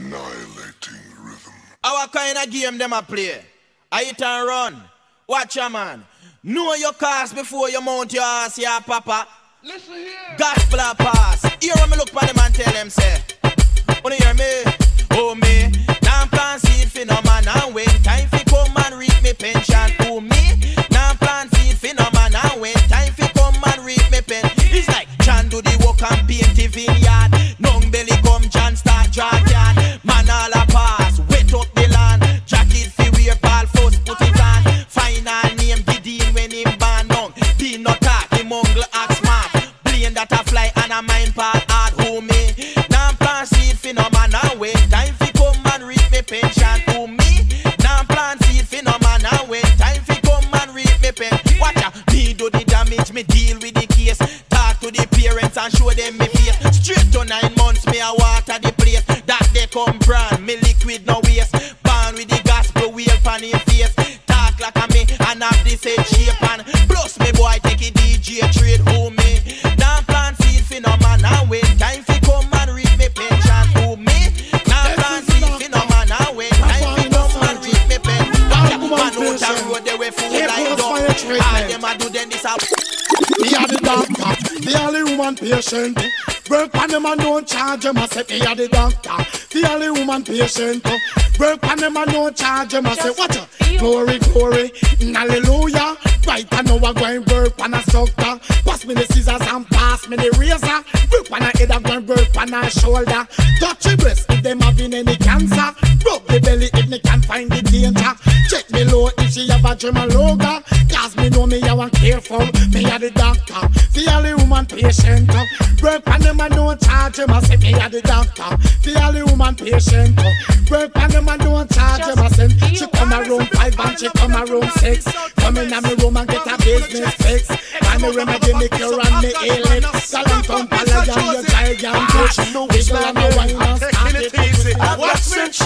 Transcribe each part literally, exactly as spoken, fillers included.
Annihilating rhythm. Our kind of game them a play. I hit and run. Watch a man. Know your cars before you mount your ass, yeah, papa. Listen here. Gospel a pass. Hear when me look for them and tell them, say, wanna hear me? Oh me. Now plant seed for no man and when time fi come and reap me pension. Oh me. Now plant seed for no man and when time fi come and reap me pen. It's like John do the work and paint the vineyard. Nung belly come John start draw yard. Man all a pass, wet up the land. Jacket fi wear ball first put it on. Final name Gideon when him born nung. Dean no talk, him ungle act smart. Plane that a fly and a mind part hard. Who me? Now plant seed fi no man and when time fi come and reap me pension. Who me? Now plant seed fi no man and when time fi come and reap me pen. Watch ya, me do the damage, me deal with the case. Talk to the parents and show them me face. Straight to nine months, me a water the place. That they come brand, me liquid no waste. Born with the gospel wheel pan in face. Talk like a me and have this head shape and plus me boy take a D J trade. Who me? Now plant seed fi no man and when time fi come and reap me pension. Who me? Now plant seed fi no man and when time fi come and reap me pen. Watch ya, man out the road they way full like dog. All them a do then this a. Me a the doctor, the only woman patient. Work on them and don't charge them. I say me a the doctor, the only woman patient. Work on them and don't charge them. I say watch out, glory, glory, hallelujah. Right I know I go and work on a sucker. Pass me the scissors and pass me the razor. Work on a head and go and work on a shoulder. Touch your breast if them having any cancer. Rub the belly if me can find the danger. Check me low if she have a German logo. Cause me know me I want careful. Me a the doctor, the only woman patient. Work on them and don't charge them. I say me a the doctor, the only woman patient. Work on them and don't charge them. I say she come around five and she come around six. Come in and me room and get a business fix. And me remedy me cure and me ail it. Salon come palayan your giant push. Wiggle and me wine and start it. What's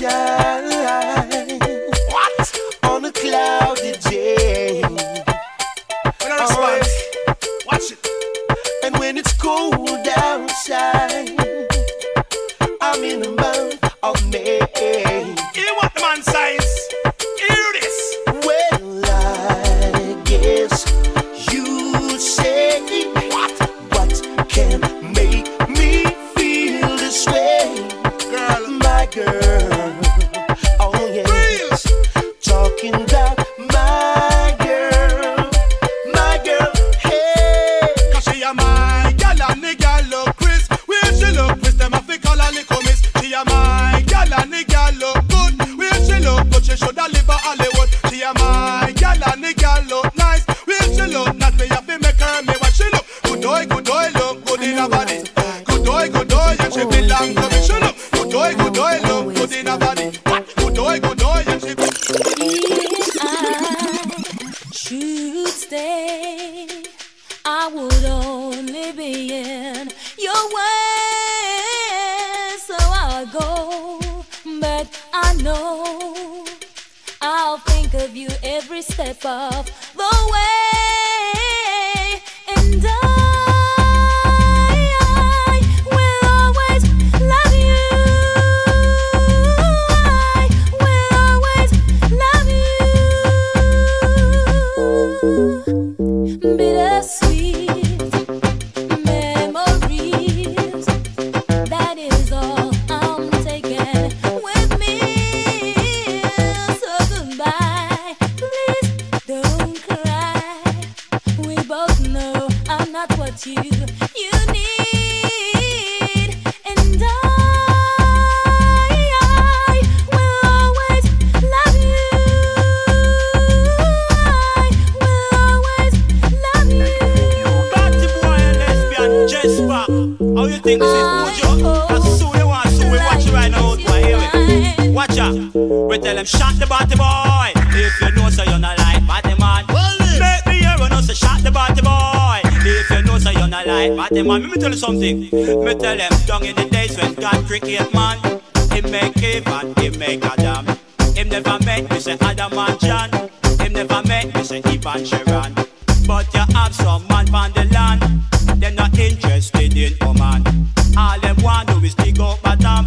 sunshine? What? On a cloudy day. Alright, watch it. And when it's cold outside, I'm in the month of May. Hear what the man says? Hear this. Well, I guess you say what? What can make me feel this way? Girl, my girl. Oh yeah. Reels. Talking about my girl. My girl. Hey. Cause she a my gal and the gal look crisp. Where she look crisp, them have to call her little miss. She a my gal and the gal look good. Where she look good, she shoulda live a Hollywood. She a my gal and the gal look nice. Where she look not me have to make her me what she look. Good boy, good boy, look good in her body. Good boy, good boy, and she belong to me. She look good boy, good boy, look good in her body. Good boy, good boy, and she. If I should stay, I would only be in your way. So I'll go, but I know I'll think of you every step of the way. And I, I will always love you. I will always love you. Bittersweet memories, that is all I'm taking with me. So goodbye, please don't cry. We both know I'm not what you you need, and I, I will always love you. I will always love you. Party boy and lesbian, Jesper. How you think this is, Mojo? That's so you want, so we watch you right now, boy. Hear me? Watch out. We tell them, shot the party boy. If you know so you're not like party man. Make me hear you know so shot the party boy. If you know so you're not like party man. Let me tell you something. Me tell them, down in the days when God created man, he make Eve and he make Adam. Him never met me say Adam and John. Him never met me say Eve and Sharon. But you have some man on the land, they're not interested in woman. All them want do is dig up bottom.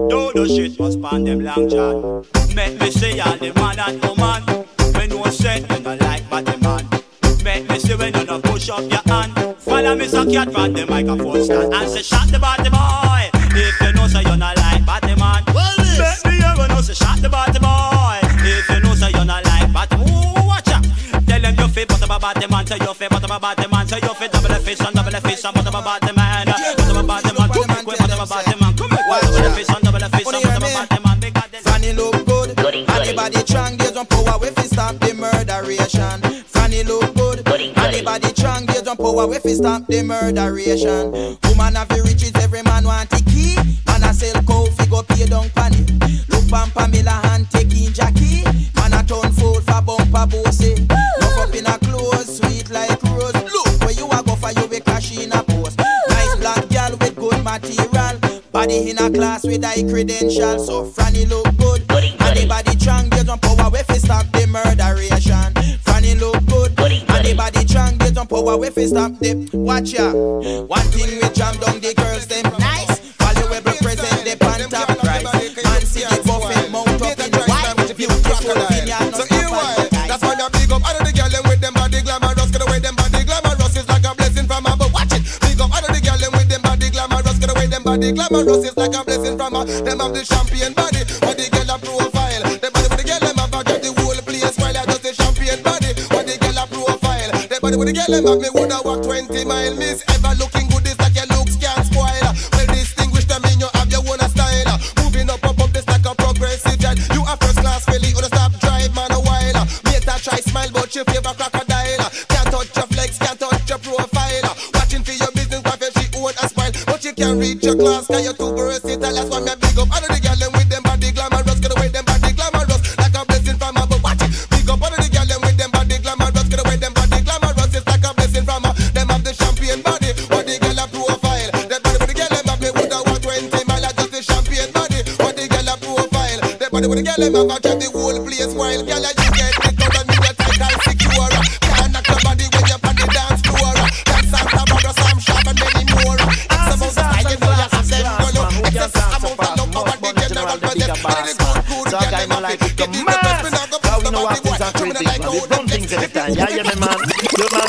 Do the shit was pan them long chat. Make me see all the man and woman. When you say you don't like body man. Make me see when you don't push up your hand. Follow me so cat from the microphone stand and say shot the body boy. If you know so you don't like body man. Make me hear when you say shot the body boy. If you know so you don't like body man. Ooh, watch out. Tell them you fit bottom about the man. Say you fit bottom about the man. Say you fit double the fish and double the fish and bottom about the man. Bottom about the man. Come quick bottom about the man. Come quick double the fish and double the fish and bottom about the man. Fanny look good. Anybody strong, there's one power if we stop the murderation. Fanny look good. Anybody strong, there's one power if we stop the murderation. Woman have the riches, every man want the key. Man a sell cow, fi go pay down panny. Look pan Pamela hand taking Jackie. Man a turn fool for bumper bossy. Look up in a clothes, sweet like rose. Look where you a go for you be cash in a post. Nice black girl with good material. Body in a class with high credentials. So Franny look good. Anybody strong, there's one power if we stop the murderation. Franny look good. Anybody strong, there's one power if we stop the. Watch ya. One thing we jam down the girls them nice. Valuable present the pan top price. Man see the buffet mount up in white. Beautiful vineyard. So here why? That's why I big up all of the girls with them body glamorous. Cause the way them body glamorous is like a blessing from above. Watch it. Big up all of the girls with them body glamorous. Cause the way them body glamorous is like a blessing from above. Them have the champion body. What the girl a profile. The body with the girl them have got the whole place while I just the champion body. What the girl a profile. The body with the girl them have me woulda walk twenty mile. Miss ever looking good is like your looks can't spoil. Well distinguished them in you have your own style. Moving up up up this like a progressive jet. You a first class filly or stop drive man a while. Mate a try smile but you favor crocodile. Can't touch your flex, can't touch your profile. Watching for your business wife if she own a smile. But you can't reach your class cause you're too versatile. That's why me big up all of the girls them with them body glamorous. Cause the way them body glamorous like a blessing from above. Watch it. Big up all of the girls them with them body glamorous. Cause the way them body glamorous is like a blessing from above. Them have the champion body. What the girl a profile. The body with the girl them have me woulda walk twenty mile. Just the champion body. What the girl a profile. The body with the girl them have got the whole place while. Girl you get it out and me your title secure. Can't knock your body when you're on the dance floor. That's Santa Barbara, Sam Sharp and many more. It's about the style you know you have them follow. It's a amount of love over the general project. And the good good girl them have it. Get the best me now go post about the boy. Coming like how them things every time. Yeah, yeah, me man. You man.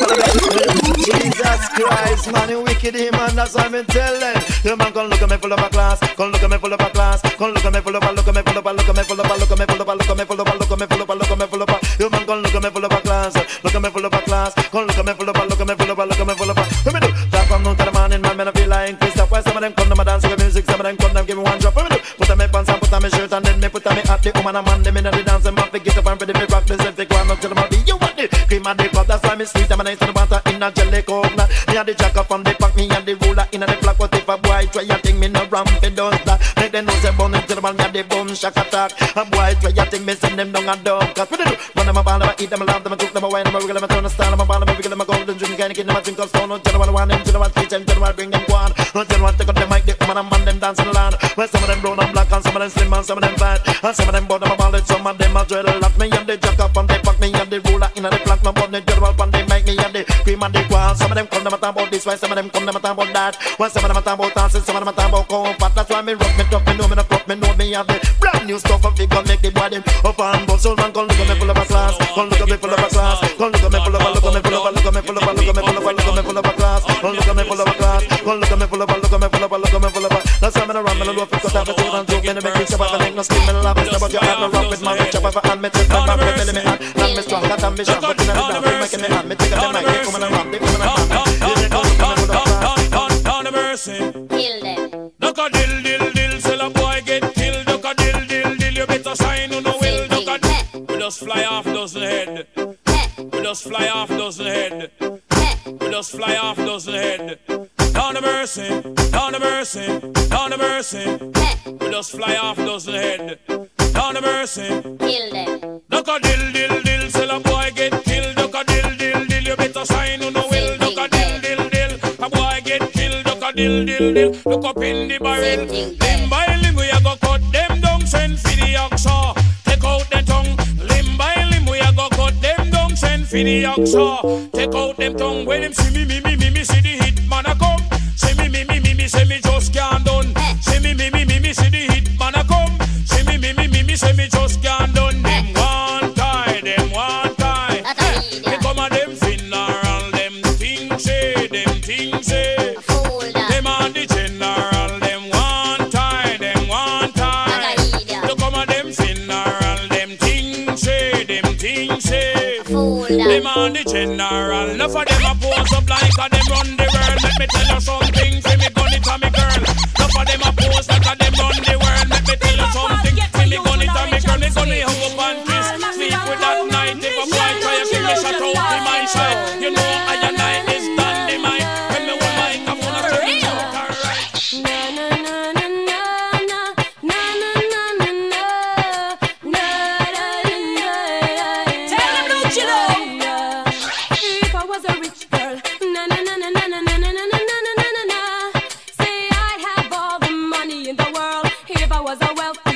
Jesus Christ, man, you wicked him, man. That's why me telling. You man, come look at me full of a class. Come look at me full of a class. Come look at me full of a, look at me full of a, look at me full of a, look at me full of a, look at me full of a, look at me full of a, look at me full of a. You man, come look at me full of a class. Look at me full of a class. Come look at me full of a, look at me full of a, look at me full of a. What me do? Talk from noon to the morning, man. Me no feel like Christoph. Why some of them come to my dance with music? Some of them come to give me one drop. What me do? Put on me pants and put on me shirt and then me put on me hat. The woman and man, them in the dance and man, get up and ready me rock. This if they go on up to the body. You want it? Cream and the cup. That's why me sweet and me nice to the water in a jelly coconut. Me and the jacker from the pack, me and the ruler in a the block. What if a boy try a thing, me no ramp it does that. Make them know say bun into the man, me and the bum shack attack. A boy try a thing, me send them down a dog. Cause what they do? Run them a ball, them a eat them a laugh, them a cook them a wine, them a wiggle, them a turn a style, them a ball, them a wiggle, them a golden drink, kind of kid, them a drink of stone. No general one, them general teach them, general bring them one. No general take up the mic, the woman and man, them dance in the land. Well, some of them brown and black, and some of them slim, and some of them fat, and some of them bottom a ball, some of them a dreadlock. Me and the jacker from the pack, me and the ruler in a the block, no bun the general one, they make me and the cream and the qual. Some of them come, them a talk about this, why some of them come, them a talk about that. When some of them a talk about dancing, some of them a talk about comfort. That's why me rock, me tough, me know me no flop, me know me have the brand new stuff of figure, make the body up and bust. So man, come look at me full of a class, come look at me full of a class, come look at me full of a, look at me full of a, look at me full of a, look at me full of a, look at me full of a class, come look at me full of a class, come look at me full of a, look at me full of a, look at me full of a. That's why me no run, me no loaf, cut off the tail and joke, me no make it chop off, me no skin, me no laugh, me about your heart, no rock with man, me chop off a hand, me take my back, me belly me hand, and me strong, got ambition, but in a the dance, me making me hand, me take a them like, they come and run, they come and run, they come and put up class. Down the mercy. Kill them. Look a dill dill dill, sell a boy get killed. Look a dill dill dill, you better sign on the will. Look a dill. We just fly off dozen head. We just fly off dozen head. We just fly off dozen head. Down the mercy, down the mercy, down the mercy. We just fly off dozen head. Down the mercy. Kill them. Look a dill dill dill, sell a boy get killed. Look a dill dill dill, you better sign on the will. Look a dill dill dill, a boy get killed. Look a dill dill dill, look up in the barrel. Limb by limb we a go cut them down, send for the oxa. Take out the tongue. Limb by limb we a go cut them down, send for the oxa. Take out them tongue. When them see me me me me me see the hit man a come. See me me me me me see me just can't done. See me me me me me see the man the general. Enough of them a pose up like a them run the world. Let me tell you something, see me gun it a me girl. Enough of them a pose like a them run the world. Let me tell you something, see me gun it a me girl. Me gun it hug up and kiss, sleep with that night. If a boy try to kill me, shut out in my side. You know I and I is dynamite. When me want my phone, I tell me out alright. Na na na na na na na na na na na na na. Tell them don't you know? If I was a rich girl, na na na na na na na na na na na na na. Say I'd have all the money in the world. If I was a wealthy